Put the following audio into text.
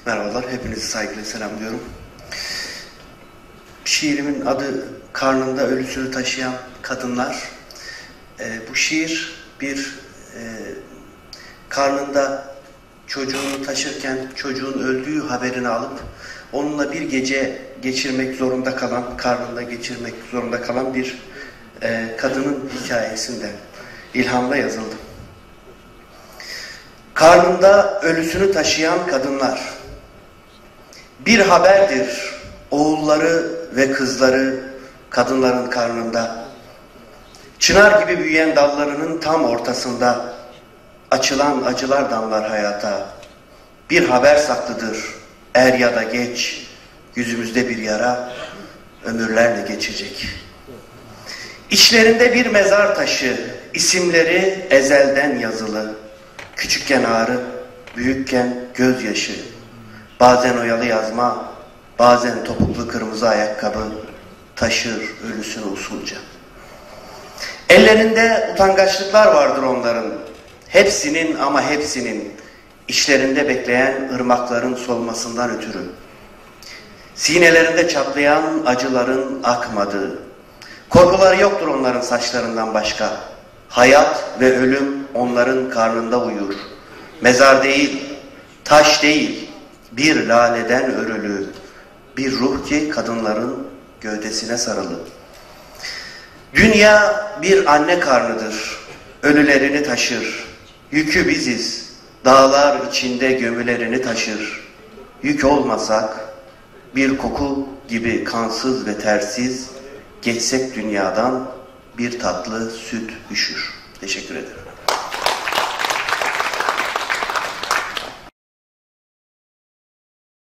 Merhabalar, hepinizi saygıyla selamlıyorum. Şiirimin adı Karnında Ölüsünü Taşıyan Kadınlar. Bu şiir bir karnında çocuğunu taşırken çocuğun öldüğü haberini alıp onunla bir gece geçirmek zorunda kalan, karnında geçirmek zorunda kalan bir kadının hikayesinde ilhamla yazıldı. Karnında ölüsünü taşıyan kadınlar. Bir haberdir oğulları ve kızları kadınların karnında. Çınar gibi büyüyen dallarının tam ortasında açılan acılar damlar hayata. Bir haber saklıdır er ya da geç, yüzümüzde bir yara ömürlerle geçecek. İçlerinde bir mezar taşı, isimleri ezelden yazılı. Küçükken ağrı, büyükken gözyaşı. Bazen oyalı yazma, bazen topuklu kırmızı ayakkabı taşır ölüsünü usulca. Ellerinde utangaçlıklar vardır onların. Hepsinin ama hepsinin içlerinde bekleyen ırmakların solmasından ötürü. Sinelerinde çatlayan acıların akmadığı. Korkuları yoktur onların saçlarından başka. Hayat ve ölüm onların karnında uyur. Mezar değil, taş değil, bir laleden örülü, bir ruh ki kadınların gövdesine sarılı. Dünya bir anne karnıdır, ölülerini taşır. Yükü biziz, dağlar içinde gömülerini taşır. Yük olmasak, bir koku gibi kansız ve tersiz, geçsek dünyadan bir tatlı süt üşür. Teşekkür ederim.